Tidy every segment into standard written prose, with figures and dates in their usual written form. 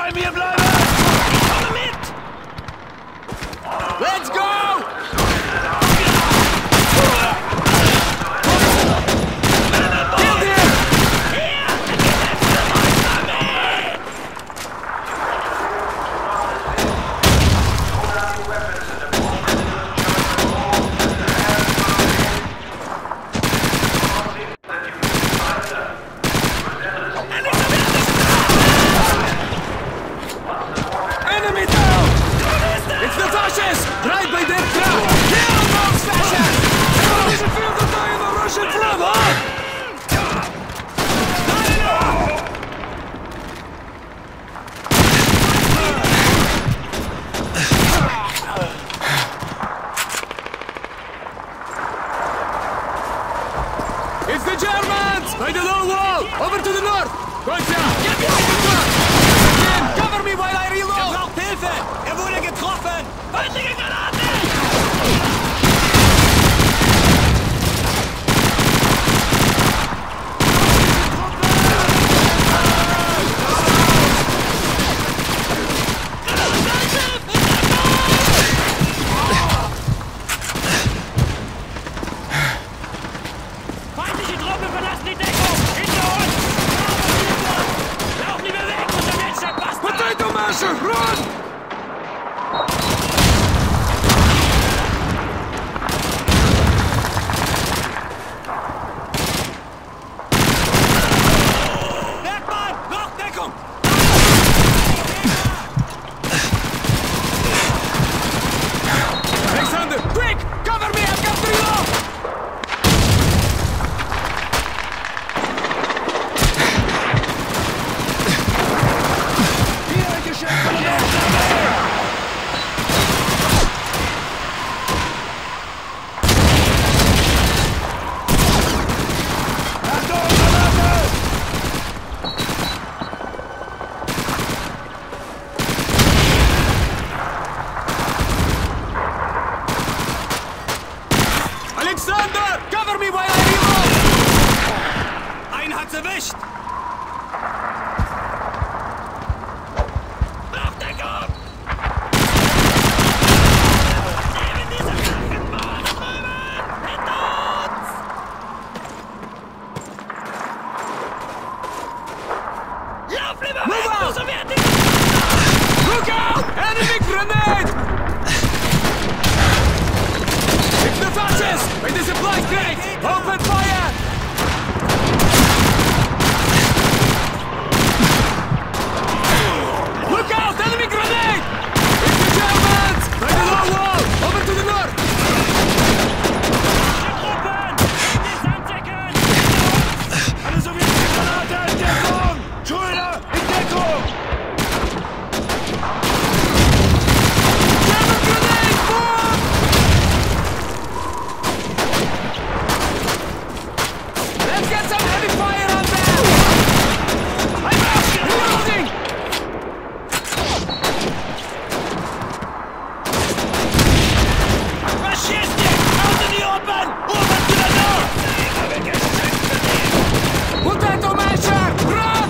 Bei mir bleiben! Komme mit! Let's go! It's the Germans! By the low wall! Over to the north! Kreuzer! Get behind the truck! Again! Cover me while I reload! Braucht Hilfe! Wurde getroffen! Feindliche Granate! Feindliche Truppen verlassen die Deckung! Hinter uns! Lauf nicht mehr weg, unterwegs, Bastard! Potato masher! Run! Bergmann! Noch Deckung! Alexander! Quick! Cover me! I've got to reload! Alexander! Cover me while I reload! Einen hat's erwischt! Noch Deckung! Neben dieser kranken Mauer da drüben! Hinter uns! Lauf lieber weg, du Sowjetiker! Look out! Enemy grenade! It's the fascists! By the supply crate! Open fire! Look out! Enemy grenade! It's the Germans! By the low wall! Over to the north! Truppen! In die Sandsäcken! Eine sowjetische Granate in Deckung! Schulter in Deckung! German grenade! Move! Let's get some heavy fire on them! I'm out! Reloading! Faschistik! Out in the open! Open to the north! Potato masher! Run!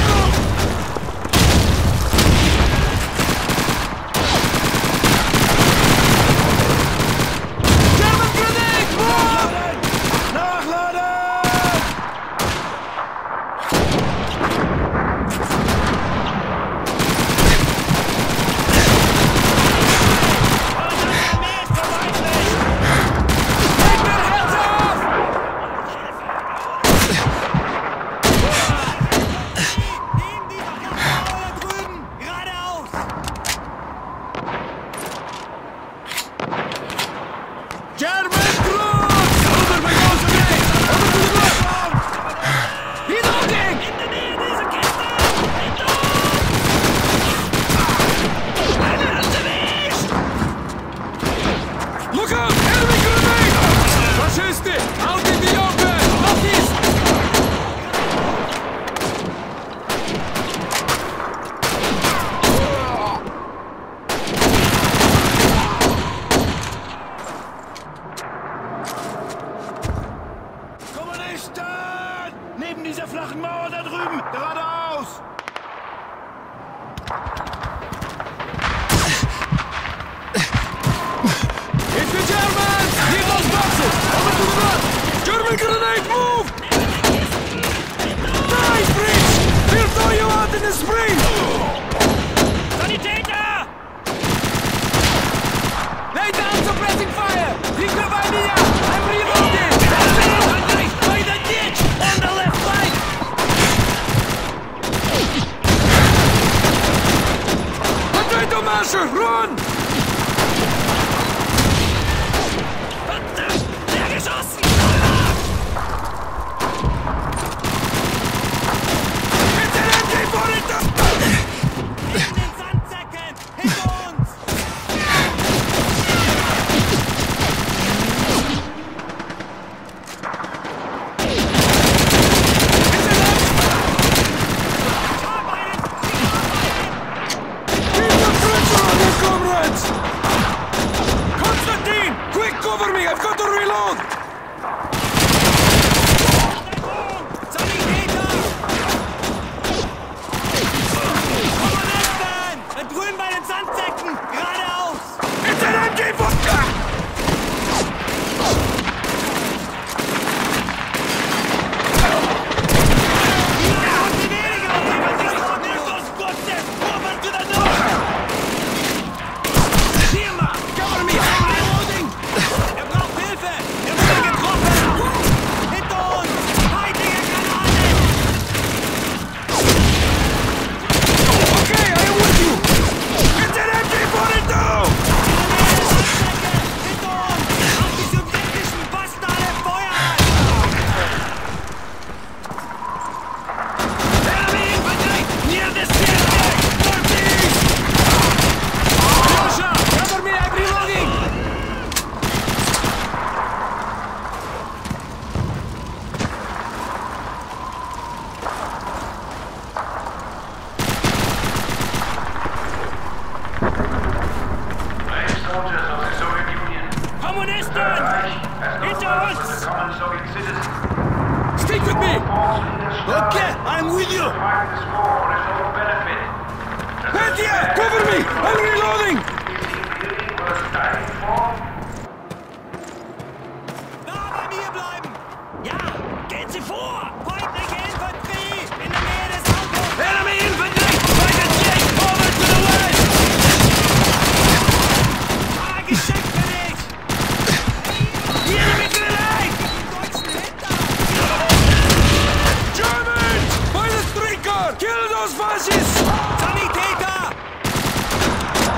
German grenade! Move! Nachladen! Armee ist vermeintlich! Take their heads off! In dieser Mauer da drüben! Geradeaus! German troops! Over by those grenades! Over to the left! Reloading! In der Nähe dieser Kiste! Hinter uns! Einer hat's erwischt! Look out! Enemy grenade! Fascisti! Out in the open! Northeast! Kommunisten! Neben dieser flachen Mauer da drüben! Geradeaus! grenade, move! Nice, Fritz! We'll throw you out in the spring! Sanitäter! Lay down suppressing fire! Hinter bei mir! I'm reloading! By the ditch! On the left flank! Potato masher, run! Verdammt! Der geschossen! It's an MG-42! In den Sandsäcken! Hinter uns! Keep the pressure on you, comrades! Konstantin! Quick, cover me! I've got to reload! Sanitäter! Kommunisten! Da drüben bei den Sandsäcken! Geradeaus! It's an MG-42! Okay, I am with you! It's an MG-42! Yosha, cover me, I'm reloading! Brave soldiers of the Soviet Union. Kommunisten! Hinter uns! The common Soviet citizens. Stick with me! Okay, I'm with you. Fight this war for its own benefit. Petya, cover me! I'm reloading! Is he really worth dying for? Nah bei mir bleiben! Ja, gehen Sie vor! Feindliche Infanterie! In der Nähe des Autos! Enemy infantry! Fight and take! Over to the west! Ah, geschenkt für dich! The enemy grenade! Deutschen hinter! Germans! By the streetcar! Kill those fascists! Sanitäter!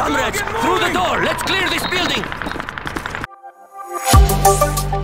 Comrades, through the door! Let's clear this building!